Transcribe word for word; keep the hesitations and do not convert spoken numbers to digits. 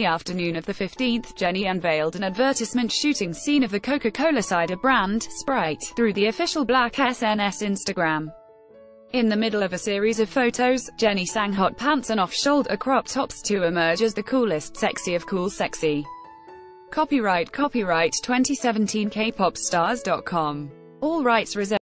afternoon of the fifteenth, Jenny unveiled an advertisement shooting scene of the Coca-Cola Cider brand, Sprite, through the official Black S N S Instagram. In the middle of a series of photos, Jenny sang hot pants and off-shoulder crop tops to emerge as the coolest sexy of cool sexy. Copyright Copyright twenty seventeen K pop stars dot com. All rights reserved.